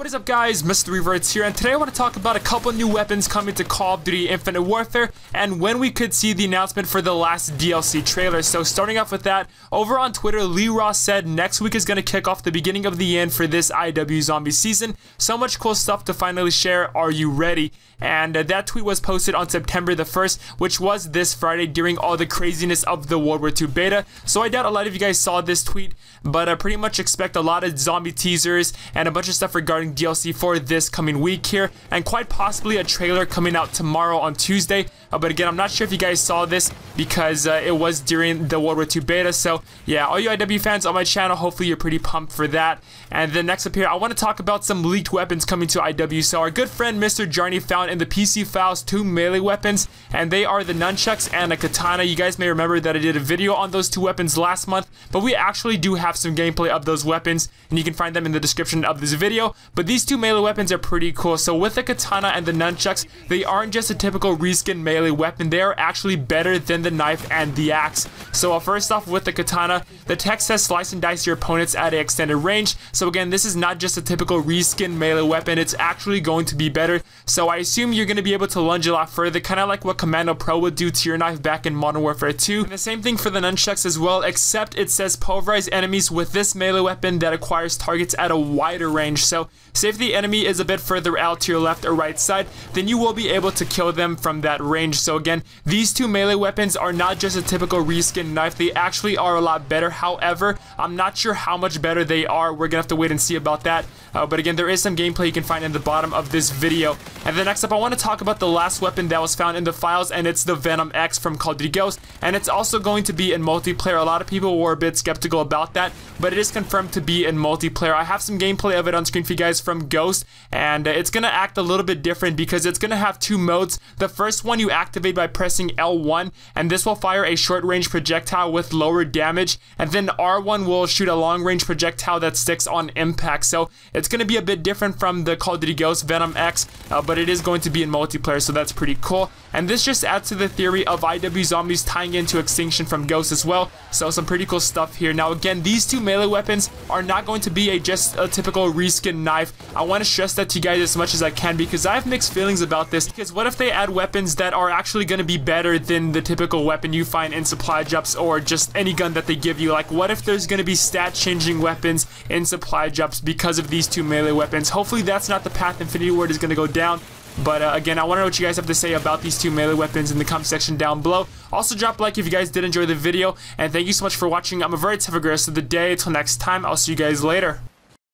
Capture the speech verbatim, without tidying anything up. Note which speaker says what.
Speaker 1: What is up, guys? Mister Reverts here, and today I want to talk about a couple new weapons coming to Call of Duty Infinite Warfare and when we could see the announcement for the last D L C trailer. So starting off with that, over on Twitter, Lee Ross said next week is going to kick off the beginning of the end for this I W Zombie season. So much cool stuff to finally share. Are you ready? And uh, that tweet was posted on September the first, which was this Friday during all the craziness of the World War Two beta. So I doubt a lot of you guys saw this tweet, but I uh, pretty much expect a lot of zombie teasers and a bunch of stuff regarding D L C for this coming week here, and quite possibly a trailer coming out tomorrow on Tuesday. Uh, but again, I'm not sure if you guys saw this because uh, it was during the World War Two beta. So yeah, all you I W fans on my channel, hopefully you're pretty pumped for that. And then next up here, I want to talk about some leaked weapons coming to I W. So our good friend Mister Jarny found in the P C files two melee weapons, and they are the nunchucks and a katana. You guys may remember that I did a video on those two weapons last month, but we actually do have some gameplay of those weapons, and you can find them in the description of this video. But these two melee weapons are pretty cool. So with the katana and the nunchucks, they aren't just a typical reskin melee weapon. They are actually better than the knife and the axe. So uh, first off, with the katana, the text says slice and dice your opponents at an extended range. So again, this is not just a typical reskin melee weapon. It's actually going to be better. So I assume you're going to be able to lunge a lot further, kind of like what Commando Pro would do to your knife back in Modern Warfare two. And the same thing for the nunchucks as well, except it says pulverize enemies with this melee weapon that acquires targets at a wider range. So say if the enemy is a bit further out to your left or right side, then you will be able to kill them from that range. So again, these two melee weapons are not just a typical reskin knife. They actually are a lot better. However, I'm not sure how much better they are. We're gonna have to wait and see about that. Uh, but again, there is some gameplay you can find in the bottom of this video. And then next up, I want to talk about the last weapon that was found in the files, and it's the Venom X from Call of Duty Ghost, and it's also going to be in multiplayer. A lot of people were a bit skeptical about that, but it is confirmed to be in multiplayer. I have some gameplay of it on screen for you guys from Ghost, and uh, it's going to act a little bit different because it's going to have two modes. The first one you activate by pressing L one, and this will fire a short-range projectile with lower damage, and then R one will shoot a long-range projectile that sticks on impact. So it's going to be a bit different from the Call of Duty Ghost Venom X, uh, but it is going to be in multiplayer, so that's pretty cool. And this just adds to the theory of I W Zombies tying into Extinction from Ghost as well, so some pretty cool stuff here. Now again, these two melee weapons are not going to be a just a typical reskin knife. I want to stress that to you guys as much as I can because I have mixed feelings about this, because what if they add weapons that are actually going to be better than the typical weapon you find in supply drops or just any gun that they give you? Like, what if there's going to be stat changing weapons in supply drops because of these two melee weapons? Hopefully that's not the path Infinity Ward is going to go down. But uh, again, I want to know what you guys have to say about these two melee weapons in the comment section down below. Also, drop a like if you guys did enjoy the video, and thank you so much for watching. I'm Averts. Have a great rest of the day. Until next time, I'll see you guys later.